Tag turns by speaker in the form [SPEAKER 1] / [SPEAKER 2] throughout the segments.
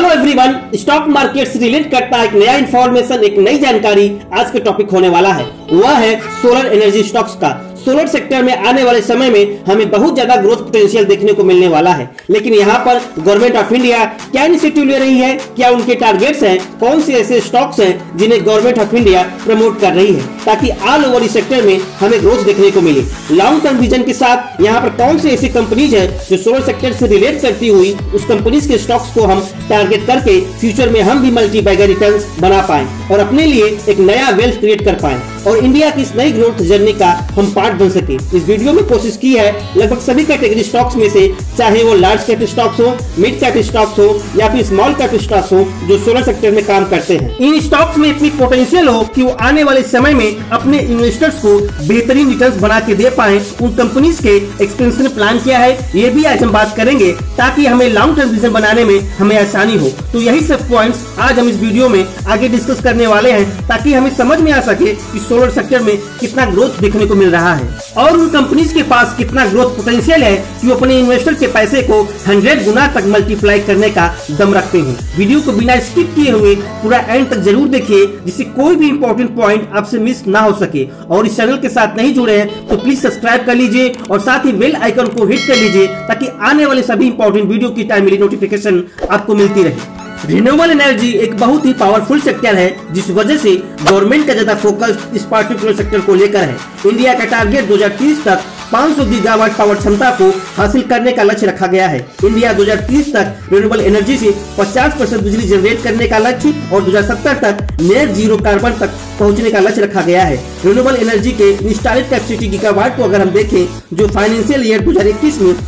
[SPEAKER 1] Hello everyone, stock market से relate करता एक नया इंफॉर्मेशन, एक नई जानकारी आज का टॉपिक होने वाला है। वह है सोलर एनर्जी स्टॉक्स का। सोलर सेक्टर में आने वाले समय में हमें बहुत ज्यादा ग्रोथ पोटेंशियल देखने को मिलने वाला है, लेकिन यहाँ पर गवर्नमेंट ऑफ इंडिया क्या इनिशिएटिव ले रही है, क्या उनके टारगेट्स हैं, कौन से ऐसे स्टॉक्स हैं जिन्हें गवर्नमेंट ऑफ इंडिया प्रमोट कर रही है ताकि ऑल ओवर इस सेक्टर में हमें ग्रोथ देखने को मिले। लॉन्ग टर्म विजन के साथ यहाँ पर कौन सी ऐसी कंपनीज है जो सोलर सेक्टर से रिलेट करती हुई उस कंपनीज के स्टॉक्स को हम टारगेट करके फ्यूचर में हम भी मल्टी बैगर रिटर्न्स बना पाए और अपने लिए एक नया वेल्थ क्रिएट कर पाए और इंडिया की इस नई ग्रोथ जर्नी का हम पार्ट बन सके। इस वीडियो में कोशिश की है लगभग सभी कैटेगरी स्टॉक्स में से, चाहे वो लार्ज कैप स्टॉक्स हो, मिड कैप स्टॉक्स हो या फिर स्मॉल कैप स्टॉक्स हो, जो सोलर सेक्टर में काम करते हैं, इन स्टॉक्स में इतनी पोटेंशियल हो कि वो आने वाले समय में अपने इन्वेस्टर्स को बेहतरीन रिटर्न्स बना के दे पाए। उन कंपनीज के एक्सपेंशन प्लान क्या है ये भी आज हम बात करेंगे ताकि हमें लॉन्ग टर्म विजन बनाने में हमें आसानी हो। तो यही सब पॉइंट्स आज हम इस वीडियो में आगे डिस्कस करने वाले हैं ताकि हमें समझ में आ सके कि सोलर सेक्टर में कितना ग्रोथ देखने को मिल रहा है और उन कंपनीज के पास कितना ग्रोथ पोटेंशियल है कि वो अपने इन्वेस्टर के पैसे को 100 गुना तक मल्टीप्लाई करने का दम रखते हैं। वीडियो को बिना स्किप किए हुए पूरा एंड तक जरूर देखिए जिससे कोई भी इंपॉर्टेंट पॉइंट आपसे मिस ना हो सके। और इस चैनल के साथ नहीं जुड़े हैं तो प्लीज सब्सक्राइब कर लीजिए और साथ ही बेल आइकन को हिट कर लीजिए ताकि आने वाले सभी इंपॉर्टेंट वीडियो की टाइमली नोटिफिकेशन आपको मिलती रहे। रिन्यूएबल एनर्जी एक बहुत ही पावरफुल सेक्टर है जिस वजह से गवर्नमेंट का ज्यादा फोकस इस पार्टिकुलर सेक्टर को लेकर है। इंडिया का टारगेट 2030 तक 500 गीगावाट पावर क्षमता को हासिल करने का लक्ष्य रखा गया है। इंडिया 2030 तक रिन्यूएबल एनर्जी से 50% बिजली जनरेट करने का लक्ष्य और 2070 तक नेट जीरो कार्बन तक पहुंचने का लक्ष्य रखा गया है। रिन्यूएबल एनर्जी के इंस्टॉल्ड कैपेसिटी गीगावाट को अगर हम देखें, जो फाइनेंशियल ईयर 2021 में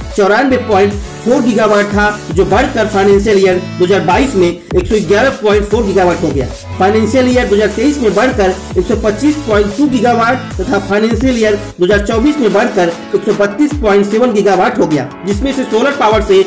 [SPEAKER 1] 94.4 गीगावाट था, जो बढ़कर फाइनेंशियल ईयर 2022 में 111.4 गीगावाट हो गया। फाइनेंशियल ईयर 2023 में बढ़कर 125.2 गीगावाट तथा फाइनेंशियल ईयर 2024 में बढ़कर 132.7 गीगावाट हो गया, जिसमें से सोलर पावर से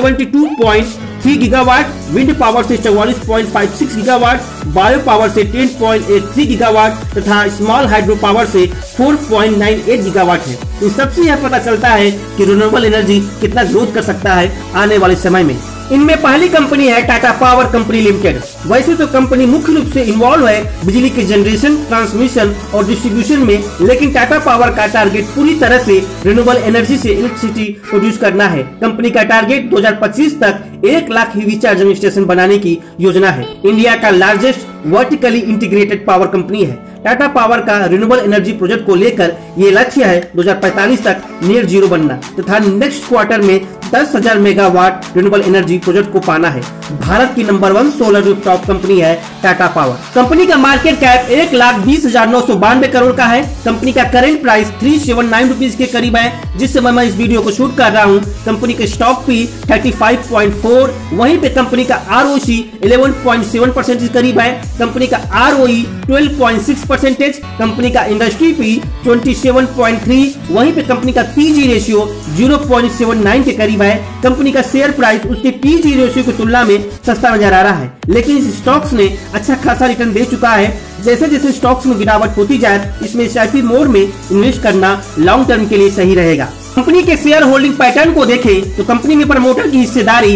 [SPEAKER 1] 72.3 गीगावाट, विंड पावर से 44.56 गीगावाट, बायो पावर से 10.83 गीगावाट तथा स्मॉल हाइड्रो पावर से 4.98 गीगावाट है। इन सबसे यह पता चलता है कि रिन्यूएबल एनर्जी कितना ग्रोथ कर सकता है आने वाले समय में। इनमें पहली कंपनी है टाटा पावर कंपनी लिमिटेड। वैसे तो कंपनी मुख्य रूप से इन्वॉल्व है बिजली के जनरेशन, ट्रांसमिशन और डिस्ट्रीब्यूशन में, लेकिन टाटा पावर का टारगेट पूरी तरह से रिन्यूएबल एनर्जी से इलेक्ट्रिसिटी प्रोड्यूस करना है। कंपनी का टारगेट 2025 तक 1 लाख ईवी चार्जिंग स्टेशन बनाने की योजना है। इंडिया का largest vertically integrated power company है। टाटा पावर का रिन्यूएबल एनर्जी प्रोजेक्ट को लेकर ये लक्ष्य है 2045 तक नेट जीरो बनना तथा नेक्स्ट क्वार्टर में 10,000 मेगावाट रिन्यूएबल एनर्जी प्रोजेक्ट को पाना है। भारत की नंबर 1 सोलर रूफटॉप कंपनी है टाटा पावर। कंपनी का मार्केट कैप 1,20,992 करोड़ का है। कंपनी का करंट प्राइस 379 रुपीज के करीब है। जिस समय मैं इस वीडियो को शूट कर रहा हूँ कंपनी के स्टॉक पी 35.4, वहीं पे कंपनी का ROC 11.7% करीब है। कंपनी का ROE 12.6%, कंपनी का इंडस्ट्री पी 27.3, वहीं पे कंपनी का PG रेशियो 0.79 के करीब है। कंपनी का शेयर प्राइस उसके PG रेशियो की तुलना में सस्ता नजर आ रहा है, लेकिन इस स्टॉक्स ने अच्छा खासा रिटर्न दे चुका है। जैसे जैसे स्टॉक्स में गिरावट होती जाए इसमें SIP मोड में इन्वेस्ट करना लॉन्ग टर्म के लिए सही रहेगा। कंपनी के शेयर होल्डिंग पैटर्न को देखें तो कंपनी में प्रमोटर की हिस्सेदारी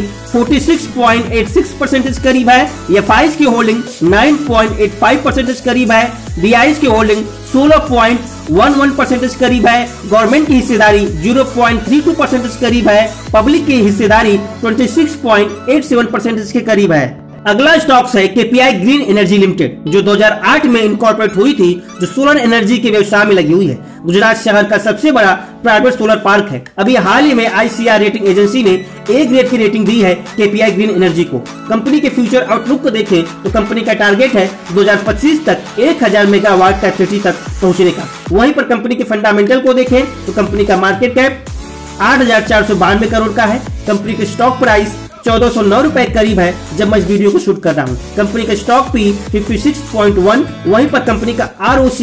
[SPEAKER 1] 46.86% करीब है। FIs की होल्डिंग 9.85% करीब है। DIs की होल्डिंग 16.11% करीब है। गवर्नमेंट की हिस्सेदारी 0.32% करीब है। पब्लिक की हिस्सेदारी 26.87% के करीब है। अगला स्टॉक्स है KPI ग्रीन एनर्जी लिमिटेड, जो 2008 में इनकॉर्पोरेट हुई थी, जो सोलर एनर्जी के व्यवसाय में लगी हुई है। गुजरात शहर का सबसे बड़ा प्राइवेट सोलर पार्क है। अभी हाल ही में ICR रेटिंग एजेंसी ने A ग्रेड की रेटिंग दी है KPI ग्रीन एनर्जी को। कंपनी के फ्यूचर आउटलुक को देखें तो कंपनी का टारगेट है 2025 तक 1,000 मेगावाट कैपेसिटी तक पहुंचने का। वहीं पर कंपनी के फंडामेंटल को देखें तो कंपनी का मार्केट कैप 8,492 करोड़ का है। कंपनी के स्टॉक प्राइस 1409 रुपए करीब है जब मैं इस वीडियो को शूट कर रहा हूँ। कंपनी का स्टॉक पी 56.1, वहीं पर कंपनी का ROC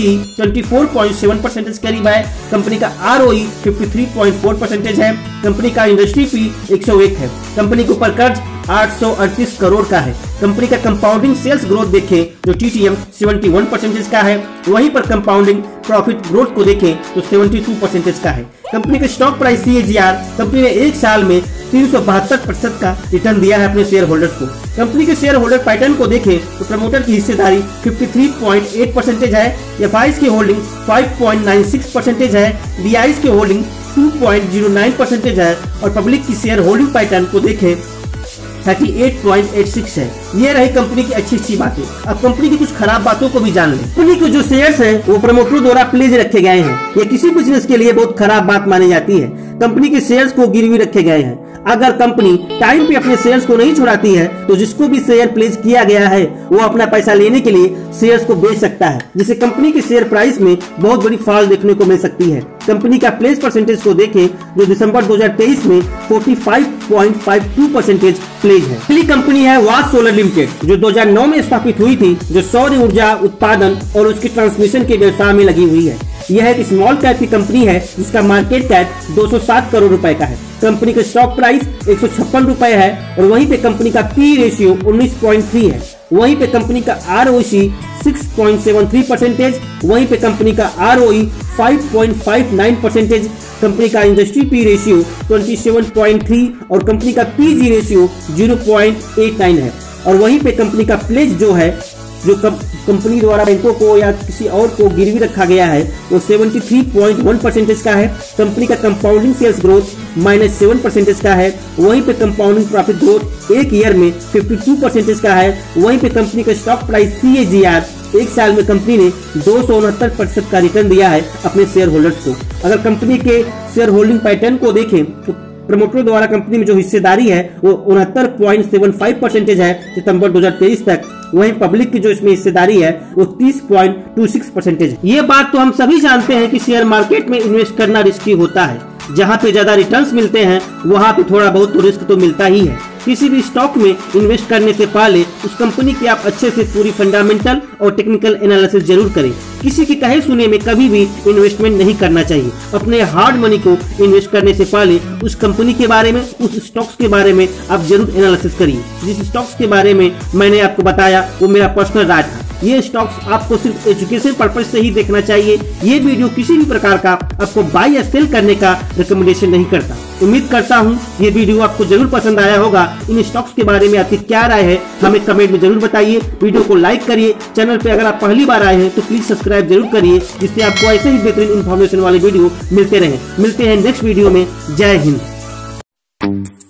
[SPEAKER 1] 24.7% करीब है। कंपनी का ROE 53.4% है। कंपनी का इंडस्ट्री पी 101 है। कंपनी के ऊपर कर्ज 838 करोड़ का है। कंपनी का कंपाउंडिंग सेल्स ग्रोथ देखें जो TTM 71% का है, वहीं पर कंपाउंडिंग प्रॉफिट ग्रोथ को देखें तो 72% का है। कंपनी के स्टॉक प्राइस CAGR कंपनी ने एक साल में 372% का रिटर्न दिया है अपने शेयर होल्डर्स को। कंपनी के शेयर होल्डर पैटर्न को देखें तो प्रमोटर की हिस्सेदारी 53.8% है, FIs की होल्डिंग 5.96% है, DIs की होल्डिंग 2.09% है और पब्लिक की शेयर होल्डिंग पैटर्न को देखें 38.86 है। ये रही कंपनी की अच्छी बातें। अब कंपनी की कुछ खराब बातों को भी जान लें। कंपनी के जो शेयर्स हैं वो प्रमोटरों द्वारा प्लेज रखे गए हैं। ये किसी बिजनेस के लिए बहुत खराब बात मानी जाती है। कंपनी के शेयर्स को गिरवी रखे गए हैं। अगर कंपनी टाइम पे अपने शेयर्स को नहीं छुड़ाती है तो जिसको भी शेयर प्लेज किया गया है वो अपना पैसा लेने के लिए शेयर्स को बेच सकता है, जिससे कंपनी के शेयर प्राइस में बहुत बड़ी फॉल देखने को मिल सकती है। कंपनी का प्लेज परसेंटेज को देखें जो दिसंबर 2023 में 45.52% प्लेज है। पहली कंपनी है वास सोलर लिमिटेड जो 2009 में स्थापित हुई थी, जो सौर ऊर्जा उत्पादन और उसकी ट्रांसमिशन के व्यवसाय में लगी हुई है। यह एक स्मॉल कैप की कंपनी है जिसका मार्केट कैप 207 करोड़ रुपए का है। कंपनी का स्टॉक प्राइस 156 रुपए है और वहीं पे कंपनी का पी रेशियो 19.3 है। वहीं पे कंपनी का ROC 6.73%, वहीं पे कंपनी का ROE 5.59%, कंपनी का इंडस्ट्री पी रेशियो 27.3 और कंपनी का PG रेशियो 0.89 है। और वहीं पे कंपनी का प्लेज जो है, जो कंपनी द्वारा बैंकों को या किसी और को गिरवी रखा गया है, वो 73.1% का है। कंपनी का कंपाउंडिंग सेल्स ग्रोथ -7% का है। वहीं पे कंपाउंडिंग प्रॉफिट ग्रोथ एक ईयर में 52% का है। वहीं पे कंपनी का स्टॉक प्राइस CAGR एक साल में कंपनी ने 269% का रिटर्न दिया है अपने शेयर होल्डर्स को। अगर कंपनी के शेयर होल्डिंग पैटर्न को देखें तो प्रमोटर द्वारा कंपनी में जो हिस्सेदारी है वो 69.75% है सितंबर 2023 तक। वहीं पब्लिक की जो इसमें हिस्सेदारी है वो 30.26% है। ये बात तो हम सभी जानते हैं कि शेयर मार्केट में इन्वेस्ट करना रिस्की होता है। जहाँ पे ज्यादा रिटर्न्स मिलते हैं वहाँ पे थोड़ा बहुत तो रिस्क तो मिलता ही है। किसी भी स्टॉक में इन्वेस्ट करने से पहले उस कंपनी की आप अच्छे से पूरी फंडामेंटल और टेक्निकल एनालिसिस जरूर करें। किसी के कहे सुने में कभी भी इन्वेस्टमेंट नहीं करना चाहिए। अपने हार्ड मनी को इन्वेस्ट करने से पहले उस कंपनी के बारे में, उस स्टॉक्स के बारे में आप जरूर एनालिसिस करिए। जिस स्टॉक्स के बारे में मैंने आपको बताया वो मेरा पर्सनल राय था। ये स्टॉक्स आपको सिर्फ एजुकेशन पर्पज से ही देखना चाहिए। ये वीडियो किसी भी प्रकार का आपको बाय या सेल करने का रिकमेंडेशन नहीं करता। उम्मीद करता हूँ ये वीडियो आपको जरूर पसंद आया होगा। इन स्टॉक्स के बारे में आपकी क्या राय है हमें कमेंट में जरूर बताइए। वीडियो को लाइक करिए। चैनल पे अगर आप पहली बार आए हैं तो प्लीज सब्सक्राइब जरूर करिए, जिससे आपको ऐसे ही बेहतरीन इन्फॉर्मेशन वाले वीडियो मिलते रहे। मिलते हैं नेक्स्ट वीडियो में। जय हिंद।